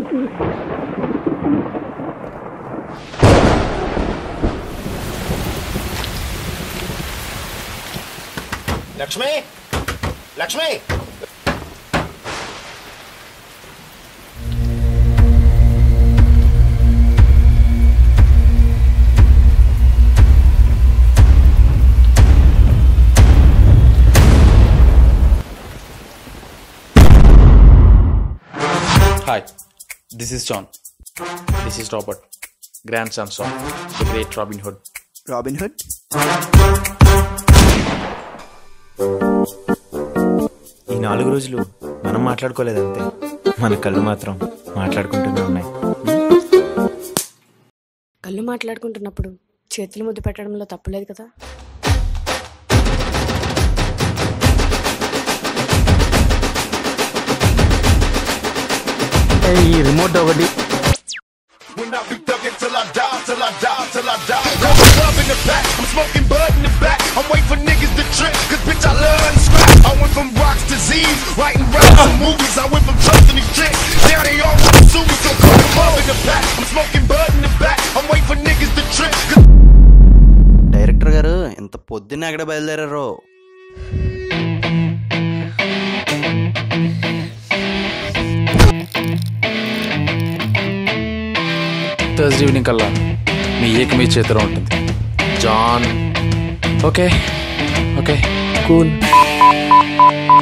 Lakshmi Lakshmi Hi, this is John. This is Robert, grandson of the great Robin Hood. Robin Hood? ఈ 4 రోజులు మనం మాట్లాడుకోలేదంతే, మన కళ్ళు మాత్రం మాట్లాడుకుంటూనే ఉన్నాయి. కళ్ళు మాట్లాడుకుంటున్నప్పుడు చేతులు ముద్దు పెట్టడంలో తప్పులేదు కదా. ఈ రిమోట్ ఒకటి డైరెక్టర్ గారు ఇంత పొద్దున్న ఎక్కడ బయలుదేరారో. థర్స్డే ఈవినింగ్ కల్లా మీ మీ చేతిలో ఉంటుంది జాన్. Okay okay cool.